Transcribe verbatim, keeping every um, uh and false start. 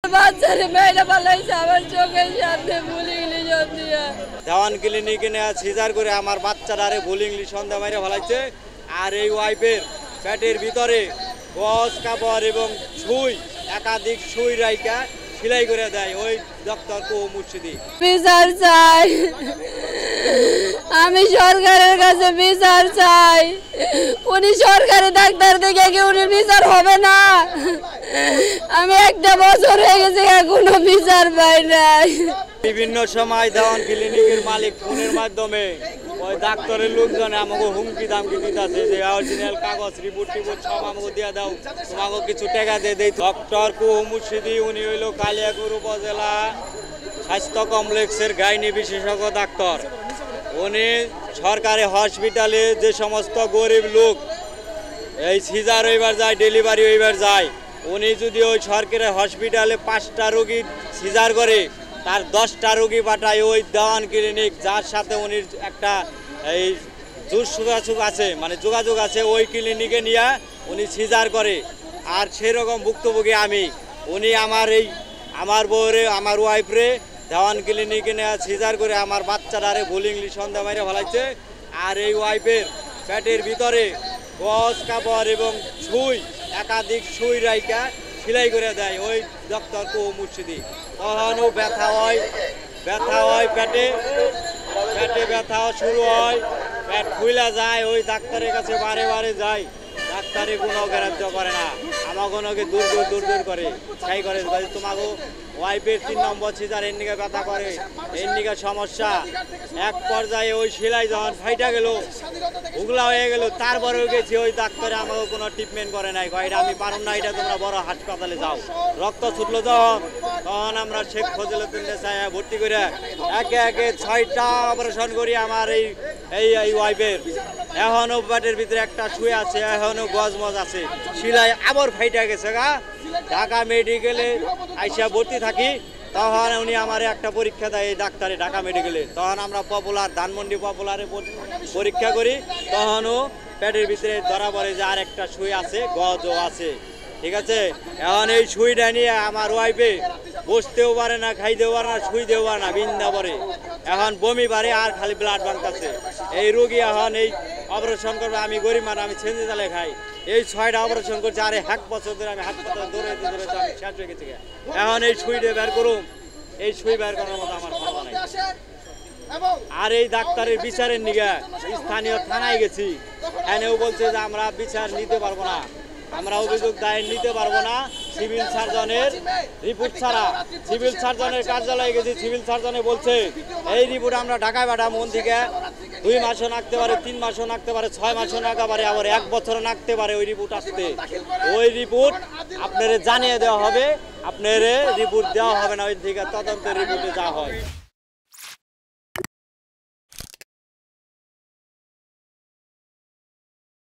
বাচ্চারে মেয়েটা পালাইছে আমার চোখের সামনে ভুল ইংলিশ দিয়া দেওয়ান ক্লিনিকে নেওয়া সিজার করে আমার বাচ্চাটারে ভুল ইংলিশ সন্ধ্যা মাইরে ফেলাইছে। আর এই ওয়াইফের পেটের ভিতরে গজ কাপড় এবং সুই একাধিক সুই রাইকা সেলাই করে দেয় ওই ডক্টর কো মুর্শিদি। বিচার চাই, আমি সরকারের কাছে বিচার চাই। উনি সরকারি ডাক্তার দেখে কি উনি বিচার হবে না? আমি একটা বছর হয়ে গেছে এখনো বিচার পাই নাই। বিভিন্ন সময় দেওয়ান ক্লিনিকের মালিক ফোনের মাধ্যমে ওই ডাক্তারের লোকজন আমাকে হুমকি দামকি দিতেছে যে অরিজিনাল কাগজ রিপোর্ট টিপোর্ট সব আমাকে দিয়ে দাও, তোমাকে কিছু টাকা দিয়ে দেয়। ডক্টর কো মুর্শিদি উনি হইল কালিয়াকৈর উপজেলা স্বাস্থ্য কমপ্লেক্সের গাইনি বিশেষজ্ঞ ডাক্তার। উনি সরকারি হসপিটালে যে সমস্ত গরিব লোক এই সিজার হইবার যায়, ডেলিভারি হইবার যায়, উনি যদি ওই সরকারি হসপিটালে পাঁচটা রোগী সিজার করে তার দশটা রোগী পাঠায় ওই দেওয়ান ক্লিনিক, যার সাথে উনি একটা এই যোগাযোগ আছে মানে যোগাযোগ আছে ওই ক্লিনিকে নিয়ে উনি সিজার করে। আর সেরকম ভুক্তভোগী আমি। উনি আমার এই আমার বউরে আমার ওয়াইফরে দেওয়ান ক্লিনিকে নেওয়া সিজার করে আমার বাচ্চাটারে ভুল ইংলিশ সন্ধ্যা মাইরে ফেলাইছে। আর এই ওয়াইফের পেটের ভিতরে গজ কাপড় এবং সুই একাধিক সুই রাইকা সেলাই করে দেয় ওই ডক্টর কো মুর্শিদি। তখনও ব্যথা হয়, ব্যথা হয় পেটে, পেটে ব্যথা শুরু হয়, পেট ফুইলা যায়। ওই ডাক্তারের কাছে বারে বারে যায়, ডাক্তারে কোনো গ্রাহ্য করে না, আমার কোনোকে দূর দূর দূর দূর করে সেই করে তোমাকে ওয়াইফের তিন নম্বর সিজার এর নিকে ব্যথা করে, এর নিকে সমস্যা। এক পর্যায়ে ওই সেলাই যখন ফাইটা গেল উগলা হয়ে গেল, তারপরেও গেছি ওই ডাক্তারে আমাকে কোনো ট্রিটমেন্ট করে নাই, এটা আমি পারুন না, এটা তোমরা বড় হাসপাতালে যাও। রক্ত ছুটলো যখন তখন আমরা শেখ ফজিলুদ্দিন চাই ভর্তি করে একে একে ছয়টা অপারেশন করি আমার এই এই এই ওয়াইফের। এখনও পেটের ভিতরে একটা শুয়ে আছে, এখনও গজমজ আছে, সিলাই আবার ফাইটা গেছে গা। ঢাকা মেডিকেলে আইসা ভর্তি থাকি, তখন উনি আমার একটা পরীক্ষা দেয় এই ডাক্তারে ঢাকা মেডিকেলে। তখন আমরা পপুলার ধানমন্ডি পপুলারে পরীক্ষা করি, তখনও পেটের ভিতরে ধরা পড়ে যে আর একটা সুই আছে, গজও আছে। ঠিক আছে, এখন এই সুইটা নিয়ে আমার ওয়াইফে বসতেও পারে না, খাইতেও পারে না, শুইতেও পারে না, বিন্দা পরে এখন বমি পারে আর খালি ব্লাড বানতেছে। এই রোগী এখন এই অপারেশন করবে, আমি গরিব মানুষ, আমি ছেঁচে চালে খাই, এই ছয়টা অপারেশন করছে। আর এক বছর ধরে আমি হাসপাতালে দৌড়াইতে দৌড়াইতে আমি শেষ হয়ে গেছি। এখন এই সুইটা বের করুন, এই সুই বের করার মতো আমার ক্ষমতা নাই। আর এই ডাক্তারের বিচারের নিগে স্থানীয় থানায় গেছি, এনেও বলছে যে আমরা বিচার নিতে পারবো না, আমরা অভিযোগ দায়ের নিতে পারবো না সিভিল সার্জনের রিপোর্ট ছাড়া। সিভিল সার্জনের কার্যালয়ে গেছি, সিভিল সার্জনে বলছে এই রিপোর্ট আমরা ঢাকায় পাঠাবো, মন থেকে দুই মাসও নাকতে পারে, তিন মাসও নাকতে পারে, ছয় মাসও নাকা পারে, আবার এক বছরও নাকতে পারে ওই রিপোর্ট আসতে। ওই রিপোর্ট আপনারা জানিয়ে দেওয়া হবে, আপনার রিপোর্ট দেওয়া হবে না, ওই থেকে তদন্তের রিপোর্টে যা হয়।